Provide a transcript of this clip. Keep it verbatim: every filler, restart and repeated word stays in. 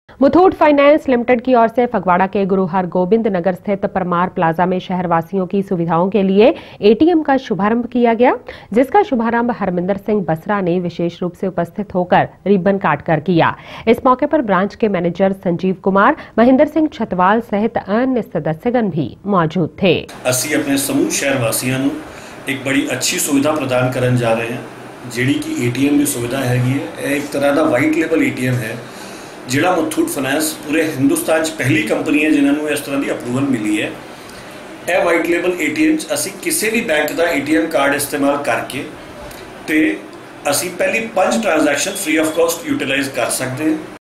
Muthoot finance limited की ओर से फगवाड़ा के गुरु हरगोबिंद नगर स्थित परमार प्लाजा में शहरवासियों की सुविधाओं के लिए एटीएम का शुभारंभ किया गया, जिसका शुभारंभ हरमिंदर सिंह बसरा ने विशेष रूप से उपस्थित होकर रिबन काटकर किया। इस मौके पर ब्रांच के मैनेजर संजीव कुमार, महेंद्र सिंह छतवाल सहित अन्य सदस्यगण भी मौजूद थे। ਅਸੀਂ ਆਪਣੇ ਸਮੂਹ ਸ਼ਹਿਰਵਾਸੀਆਂ ਨੂੰ एक बड़ी अच्छी सुविधा प्रदान करन जा रहे हैं, ਜਿਹੜੀ कि एटीएम ਦੀ सुविधा हैगी है। एक तरह का वाइट लेबल एटीएम है, जिहड़ा मुथूट फाइनेंस पूरे हिंदुस्तान च पहली कंपनी है जिन्होंने इस तरह की अप्रूवल मिली है। यह वाइट लेबल एटीएम असी किसी भी बैंक का एटीएम कार्ड इस्तेमाल करके ते असी पहली पांच transaction free of cost utilise कर सकते हैं।